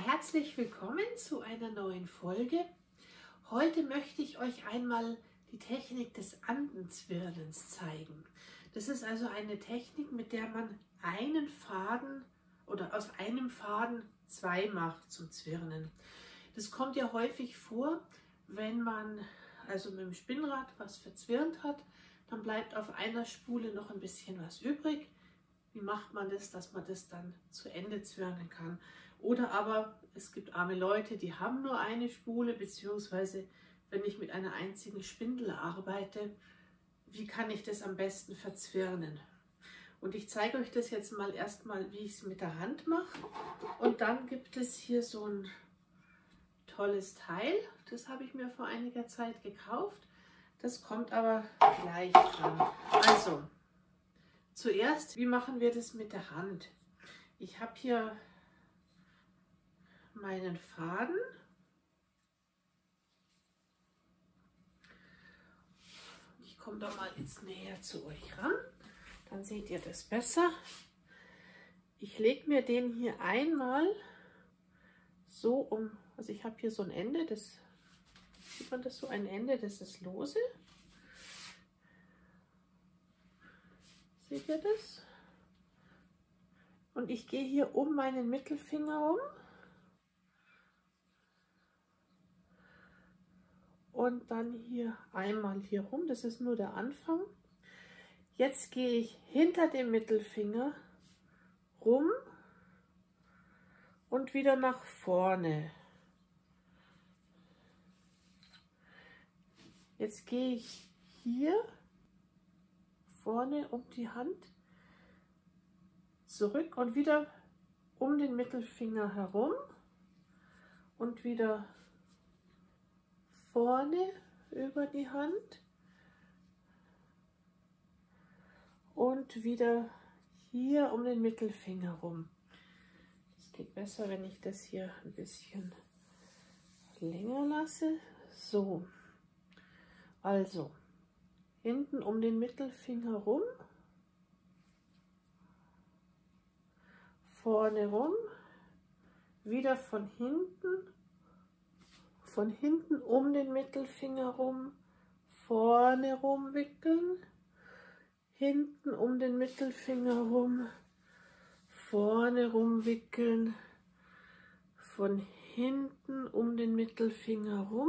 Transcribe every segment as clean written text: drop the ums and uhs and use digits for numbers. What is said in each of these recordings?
herzlich willkommen zu einer neuen Folge. Heute möchte ich euch einmal die Technik des Andenzwirnens zeigen. Das ist also eine Technik, mit der man einen Faden oder aus einem Faden zwei macht zum Zwirnen. Das kommt ja häufig vor, wenn man also mit dem Spinnrad was verzwirnt hat, dann bleibt auf einer Spule noch ein bisschen was übrig. Wie macht man das, dass man das dann zu Ende zwirnen kann? Oder aber es gibt arme Leute, die haben nur eine Spule, beziehungsweise wenn ich mit einer einzigen Spindel arbeite, wie kann ich das am besten verzwirnen? Und ich zeige euch das jetzt mal erstmal, wie ich es mit der Hand mache. Und dann gibt es hier so ein tolles Teil, das habe ich mir vor einiger Zeit gekauft. Das kommt aber gleich dran. Also, zuerst, wie machen wir das mit der Hand? Ich habe hier meinen Faden. Ich komme da mal jetzt näher zu euch ran, dann seht ihr das besser. Ich lege mir den hier einmal so um, also ich habe hier so ein Ende, das sieht man das so, ein Ende, das ist lose. Seht ihr das? Und ich gehe hier um meinen Mittelfinger rum. Und dann hier einmal hier rum, das ist nur der Anfang. Jetzt gehe ich hinter dem Mittelfinger rum und wieder nach vorne. Jetzt gehe ich hier vorne um die Hand zurück und wieder um den Mittelfinger herum und wieder vorne über die Hand und wieder hier um den Mittelfinger rum. Es geht besser, wenn ich das hier ein bisschen länger lasse. So, also hinten um den Mittelfinger rum, vorne rum, wieder von hinten um den Mittelfinger rum, vorne rum wickeln, hinten um den Mittelfinger rum, vorne rum wickeln, von hinten um den Mittelfinger rum,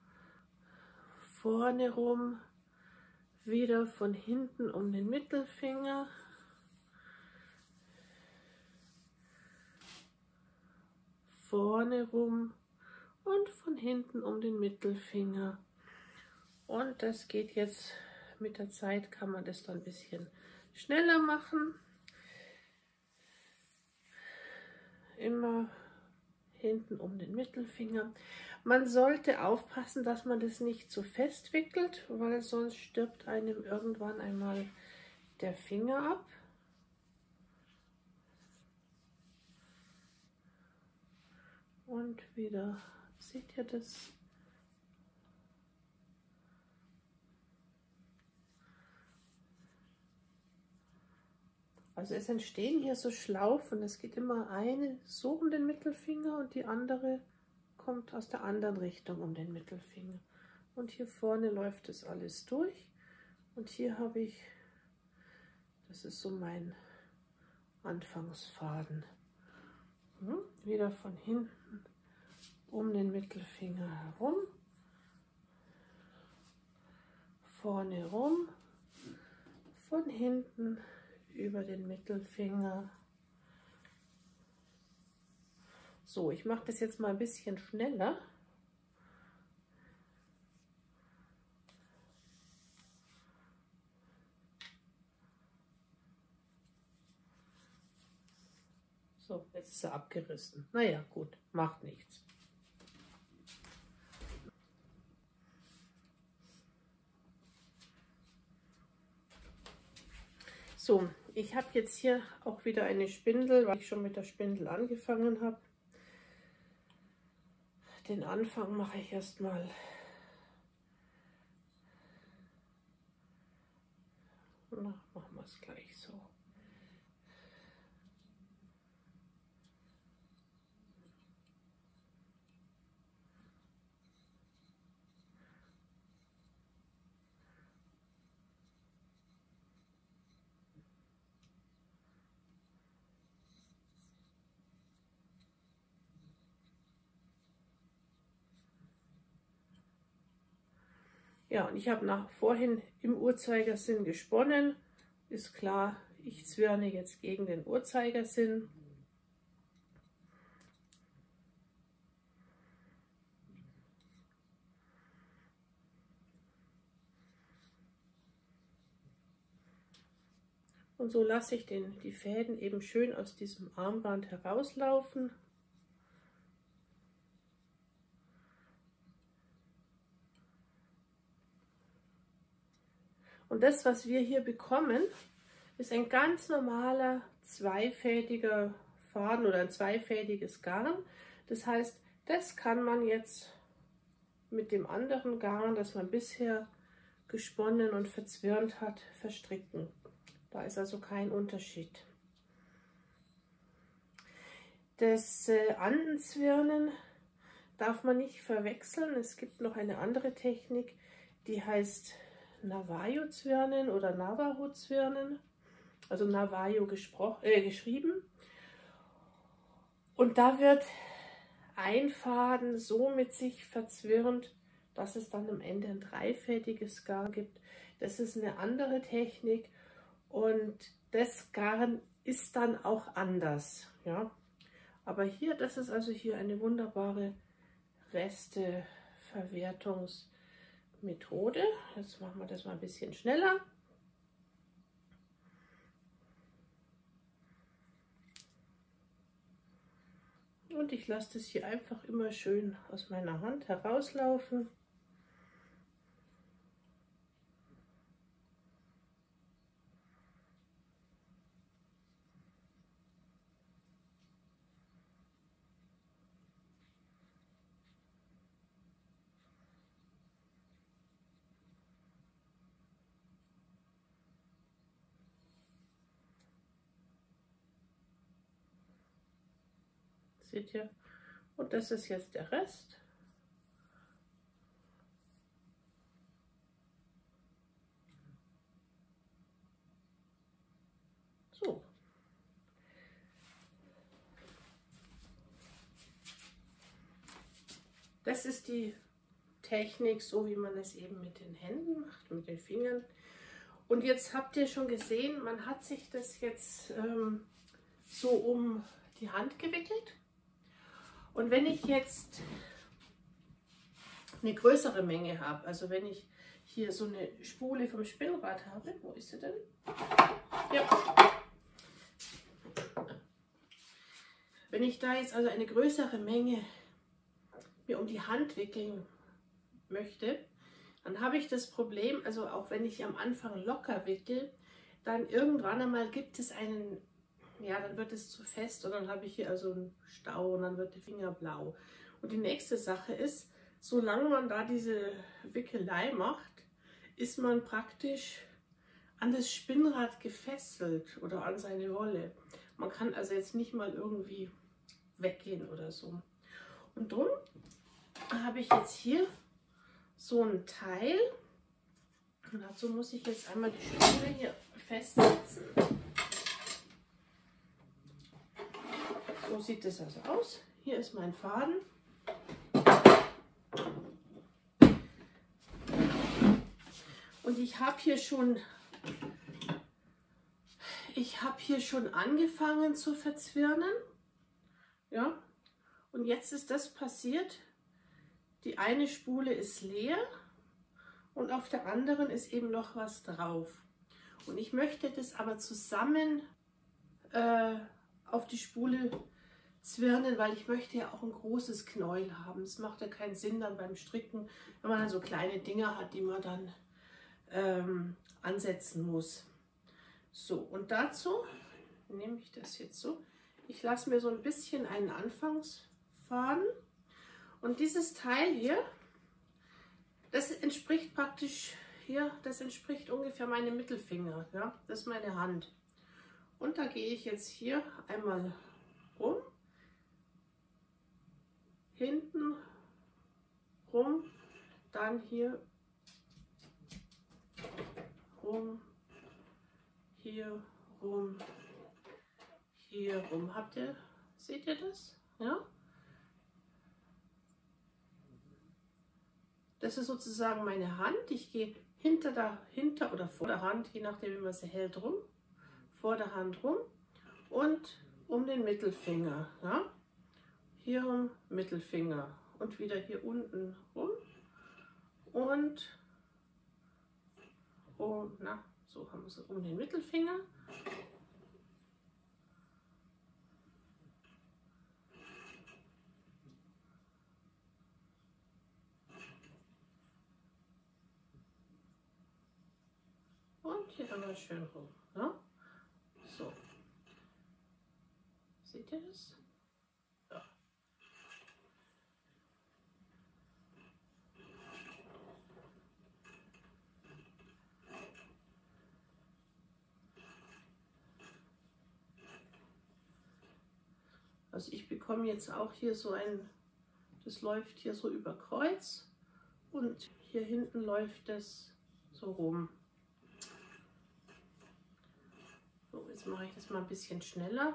vorne rum, wieder von hinten um den Mittelfinger, vorne rum und von hinten um den Mittelfinger. Und das geht jetzt mit der Zeit, kann man das dann ein bisschen schneller machen. Immer hinten um den Mittelfinger. Man sollte aufpassen, dass man das nicht zu fest wickelt, weil sonst stirbt einem irgendwann einmal der Finger ab. Und wieder, seht ihr das? Also es entstehen hier so Schlaufen, es geht immer eine so um den Mittelfinger und die andere kommt aus der anderen Richtung um den Mittelfinger. Und hier vorne läuft das alles durch und hier habe ich, das ist so mein Anfangsfaden. Wieder von hinten um den Mittelfinger herum, vorne rum, von hinten über den Mittelfinger. So, ich mache das jetzt mal ein bisschen schneller. So, jetzt ist er abgerissen. Naja, gut, macht nichts. So, ich habe jetzt hier auch wieder eine Spindel, weil ich schon mit der Spindel angefangen habe. Den Anfang mache ich erstmal machen wir es gleich so. Ja, und ich habe vorhin im Uhrzeigersinn gesponnen. Ist klar, ich zwirne jetzt gegen den Uhrzeigersinn. Und so lasse ich die Fäden eben schön aus diesem Armband herauslaufen. Und das, was wir hier bekommen, ist ein ganz normaler zweifädiger Faden oder ein zweifädiges Garn. Das heißt, das kann man jetzt mit dem anderen Garn, das man bisher gesponnen und verzwirnt hat, verstricken. Da ist also kein Unterschied. Das Andenzwirnen darf man nicht verwechseln. Es gibt noch eine andere Technik, die heißt Navajo-Zwirnen oder Navajo-Zwirnen. Also Navajo geschrieben. Und da wird ein Faden so mit sich verzwirnt, dass es dann am Ende ein dreifädiges Garn gibt. Das ist eine andere Technik und das Garn ist dann auch anders. Ja? Aber hier, das ist also hier eine wunderbare Resteverwertungsmethode. Jetzt machen wir das mal ein bisschen schneller. Und ich lasse das hier einfach immer schön aus meiner Hand herauslaufen. Seht ihr? Und das ist jetzt der Rest. So. Das ist die Technik, so wie man es eben mit den Händen macht, mit den Fingern. Und jetzt habt ihr schon gesehen, man hat sich das jetzt so um die Hand gewickelt. Und wenn ich jetzt eine größere Menge habe, also wenn ich hier so eine Spule vom Spinnrad habe, wo ist sie denn? Ja. Wenn ich da jetzt also eine größere Menge mir um die Hand wickeln möchte, dann habe ich das Problem, also auch wenn ich am Anfang locker wickel, dann irgendwann einmal gibt es einen, ja, dann wird es zu fest und dann habe ich hier also einen Stau und dann wird der Finger blau. Und die nächste Sache ist, solange man da diese Wickelei macht, ist man praktisch an das Spinnrad gefesselt oder an seine Wolle. Man kann also jetzt nicht mal irgendwie weggehen oder so. Und darum habe ich jetzt hier so ein Teil und dazu muss ich jetzt einmal die Spule hier festsetzen. So sieht das also aus. Hier ist mein Faden. Und ich habe hier schon angefangen zu verzwirnen. Ja, und jetzt ist das passiert. Die eine Spule ist leer und auf der anderen ist eben noch was drauf. Und ich möchte das aber zusammen auf die Spule zwirnen, weil ich möchte ja auch ein großes Knäuel haben. Es macht ja keinen Sinn dann beim Stricken, wenn man dann so kleine Dinger hat, die man dann ansetzen muss. So, und dazu nehme ich das jetzt so. Ich lasse mir so ein bisschen einen Anfangsfaden und dieses Teil hier, das entspricht praktisch hier, das entspricht ungefähr meinem Mittelfinger, ja, das ist meine Hand. Und da gehe ich jetzt hier einmal rum, hinten rum, dann hier rum, hier rum, hier rum. Seht ihr das? Ja? Das ist sozusagen meine Hand. Ich gehe hinter oder vor der Hand, je nachdem wie man sie hält, rum, vor der Hand rum und um den Mittelfinger. Ja? Hier rum Mittelfinger und wieder hier unten rum und so haben wir es um den Mittelfinger. Und hier einmal schön rum. Ja? So. Seht ihr das? Ja. Also ich bekomme jetzt auch hier so das läuft hier so über Kreuz und hier hinten läuft das so rum. So, jetzt mache ich das mal ein bisschen schneller.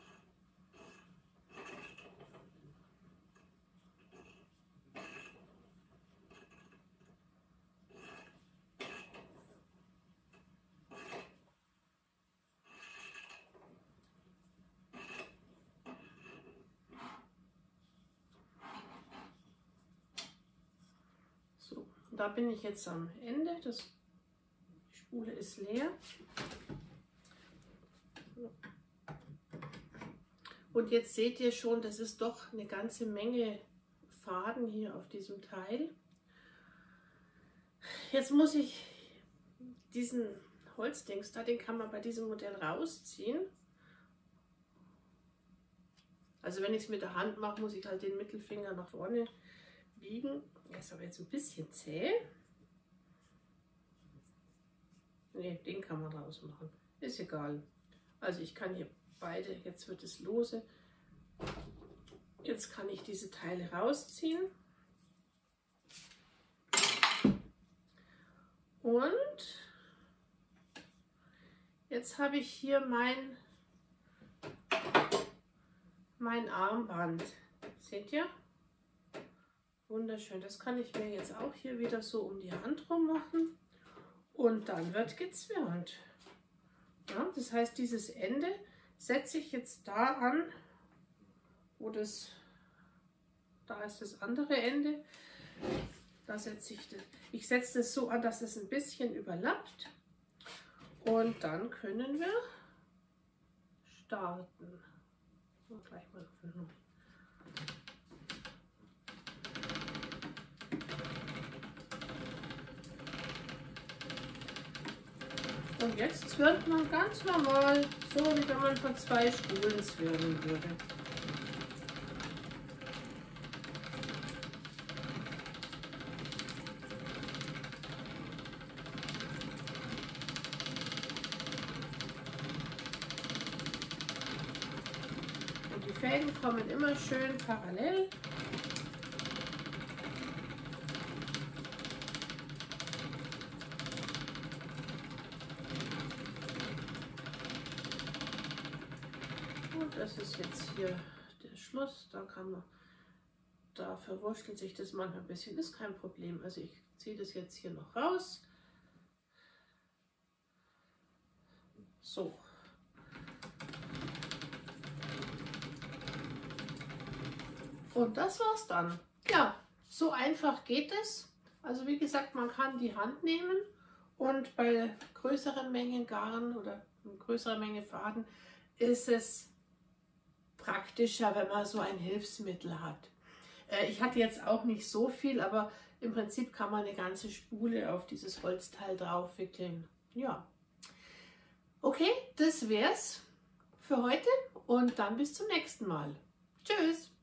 So, da bin ich jetzt am Ende. Die Spule ist leer. Und jetzt seht ihr schon, das ist doch eine ganze Menge Faden hier auf diesem Teil. Jetzt muss ich diesen Holzdings da, den kann man bei diesem Modell rausziehen. Also wenn ich es mit der Hand mache, muss ich halt den Mittelfinger nach vorne biegen. Das ist aber jetzt ein bisschen zäh. Ne, den kann man rausmachen. Ist egal. Also ich kann hier beide, jetzt wird es lose. Jetzt kann ich diese Teile rausziehen. Und jetzt habe ich hier mein Armband. Seht ihr? Wunderschön. Das kann ich mir jetzt auch hier wieder so um die Hand rum machen. Und dann wird gezwirnt. Ja, das heißt, dieses Ende setze ich jetzt da an, wo da ist das andere Ende. Da setze ich setze das so an, dass es ein bisschen überlappt. Und dann können wir starten. So, gleich mal öffnen. Und jetzt zwirnt man ganz normal, so wie wenn man von 2 Spulen zwirnen würde. Und die Fäden kommen immer schön parallel. Das ist jetzt hier der Schluss, da verwurschtelt sich das manchmal ein bisschen, ist kein Problem. Also ich ziehe das jetzt hier noch raus. So. Und das war's dann. Ja, so einfach geht es. Also wie gesagt, man kann die Hand nehmen und bei größeren Mengen Garn oder größerer Menge Faden ist es praktischer, wenn man so ein Hilfsmittel hat. Ich hatte jetzt auch nicht so viel, aber im Prinzip kann man eine ganze Spule auf dieses Holzteil drauf wickeln. Ja. Okay, das wär's für heute und dann bis zum nächsten Mal. Tschüss!